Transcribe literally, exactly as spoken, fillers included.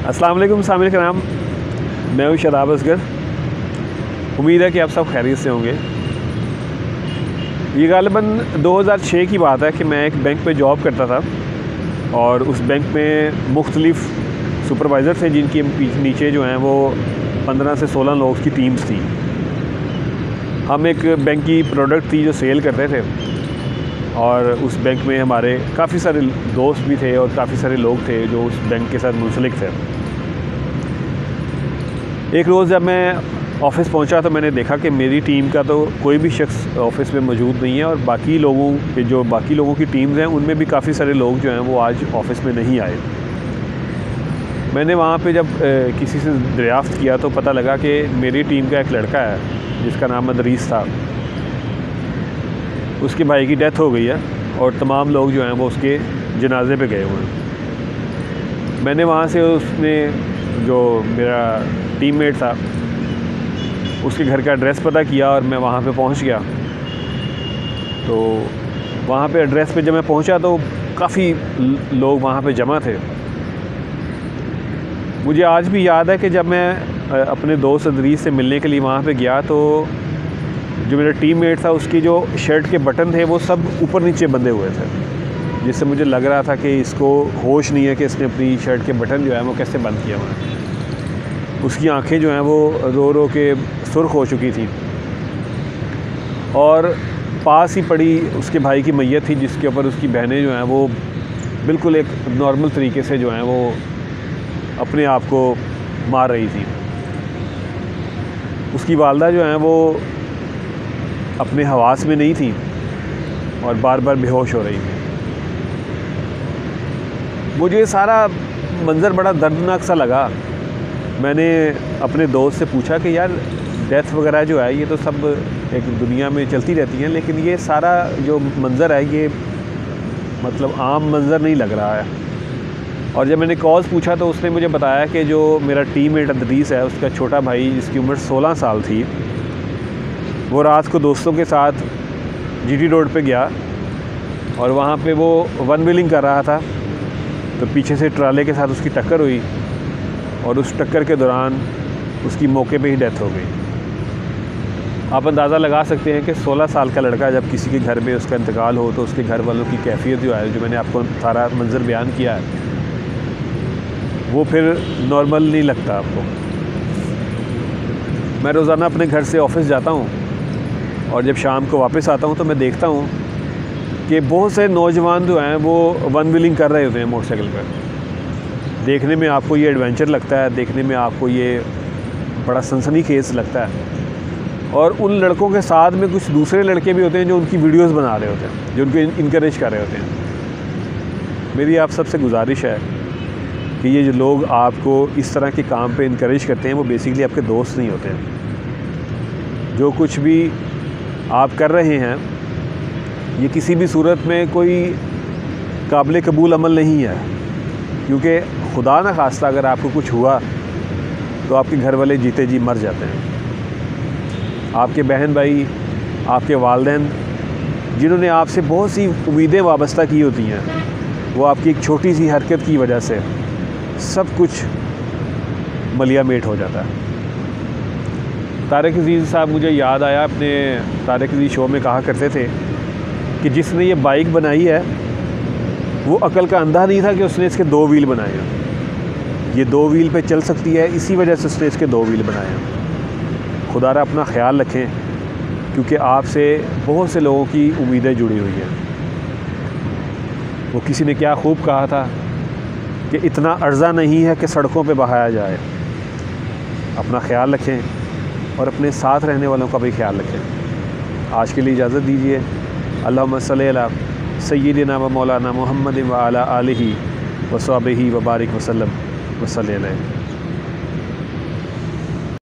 अस्सलाम वालेकुम सामिल कराम, मैं हूँ शादाब असगर। उम्मीद है कि आप सब खैरियत से होंगे। ये ग़ालिबन दो हज़ार छह की बात है कि मैं एक बैंक पे जॉब करता था और उस बैंक में मुख्तलिफ़ सुपरवाइज़र थे जिनके नीचे जो हैं वो पंद्रह से सोलह लोग की टीम्स थी। हम एक बैंक की प्रोडक्ट थी जो सेल करते थे और उस बैंक में हमारे काफ़ी सारे दोस्त भी थे और काफ़ी सारे लोग थे जो उस बैंक के साथ मुंसलिक थे। एक रोज़ जब मैं ऑफ़िस पहुंचा तो मैंने देखा कि मेरी टीम का तो कोई भी शख्स ऑफ़िस में मौजूद नहीं है और बाकी लोगों के जो बाकी लोगों की टीम्स हैं उनमें भी काफ़ी सारे लोग जो हैं वो आज ऑफ़िस में नहीं आए। मैंने वहाँ पे जब ए, किसी से दरियाफ़्त किया तो पता लगा कि मेरी टीम का एक लड़का है जिसका नाम अदरीस था। उसके भाई की डेथ हो गई है और तमाम लोग जो हैं वो उसके जनाजे पे गए हुए हैं। मैंने वहाँ से उसने जो मेरा टीममेट था उसके घर का एड्रेस पता किया और मैं वहाँ पे पहुँच गया। तो वहाँ पे एड्रेस पे जब मैं पहुँचा तो काफ़ी लोग वहाँ पे जमा थे। मुझे आज भी याद है कि जब मैं अपने दोस्त अदरीस से मिलने के लिए वहाँ पे गया तो जो मेरा टीममेट था उसकी जो शर्ट के बटन थे वो सब ऊपर नीचे बंधे हुए थे, जिससे मुझे लग रहा था कि इसको होश नहीं है कि इसने अपनी शर्ट के बटन जो है वो कैसे बंद किया हुआ है। उसकी आंखें जो हैं वो रो रो के सुर्ख हो चुकी थी और पास ही पड़ी उसके भाई की मैयत थी जिसके ऊपर उसकी बहनें जो हैं वो बिल्कुल एक नॉर्मल तरीके से जो हैं वो अपने आप को मार रही थी। उसकी वालदा जो हैं वो अपने हवास में नहीं थी और बार बार बेहोश हो रही थी। मुझे सारा मंज़र बड़ा दर्दनाक सा लगा। मैंने अपने दोस्त से पूछा कि यार डेथ वगैरह जो है ये तो सब एक दुनिया में चलती रहती हैं, लेकिन ये सारा जो मंज़र है ये मतलब आम मंज़र नहीं लग रहा है। और जब मैंने कॉज पूछा तो उसने मुझे बताया कि जो मेरा टीममेट अदरीस है उसका छोटा भाई जिसकी उम्र सोलह साल थी वो रात को दोस्तों के साथ जीटी रोड पे गया और वहाँ पे वो वन व्हीलिंग कर रहा था तो पीछे से ट्राले के साथ उसकी टक्कर हुई और उस टक्कर के दौरान उसकी मौके पे ही डेथ हो गई। आप अंदाज़ा लगा सकते हैं कि सोलह साल का लड़का जब किसी के घर में उसका इंतकाल हो तो उसके घर वालों की कैफियत जो है, जो मैंने आपको सारा मंजर बयान किया है, वो फिर नॉर्मल नहीं लगता आपको। मैं रोज़ाना अपने घर से ऑफ़िस जाता हूँ और जब शाम को वापस आता हूँ तो मैं देखता हूँ कि बहुत से नौजवान जो हैं वो वन व्हीलिंग कर रहे होते हैं मोटरसाइकिल पर। देखने में आपको ये एडवेंचर लगता है, देखने में आपको ये बड़ा सनसनीखेज़ लगता है और उन लड़कों के साथ में कुछ दूसरे लड़के भी होते हैं जो उनकी वीडियोस बना रहे होते हैं, जो उनको इनकरेज कर रहे होते हैं। मेरी आप सबसे गुजारिश है कि ये जो लोग आपको इस तरह के काम पे इनकरेज करते हैं वो बेसिकली आपके दोस्त नहीं होते हैं। जो कुछ भी आप कर रहे हैं ये किसी भी सूरत में कोई काबिल कबूल अमल नहीं है, क्योंकि खुदा न खास्ता अगर आपको कुछ हुआ तो आपके घर वाले जीते जी मर जाते हैं। आपके बहन भाई, आपके वालिदैन जिन्होंने आपसे बहुत सी उम्मीदें वाबस्ता की होती हैं, वो आपकी एक छोटी सी हरकत की वजह से सब कुछ मलिया मेट हो जाता है। तारिक अज़ीज़ साहब मुझे याद आया, अपने तारिक अज़ीज़ शो में कहा करते थे कि जिसने ये बाइक बनाई है वो अकल का अंधा नहीं था कि उसने इसके दो व्हील बनाए हैं। ये दो व्हील पे चल सकती है, इसी वजह से उसने इसके दो व्हील बनाए हैं। खुदारा अपना ख्याल रखें, क्योंकि आपसे बहुत से लोगों की उम्मीदें जुड़ी हुई हैं। वो किसी ने क्या खूब कहा था कि इतना अर्ज़ा नहीं है कि सड़कों पे बहाया जाए। अपना ख्याल रखें और अपने साथ रहने वालों का भी ख्याल रखें। आज के लिए इजाज़त दीजिए। अल्लाहुम्मा सल्ली अला सय्यिदिना व मौलाना मुहम्मद व अला आलिहि व सहबिही व बारिक वसल्लम व सल्लल्लाहु अलैहि।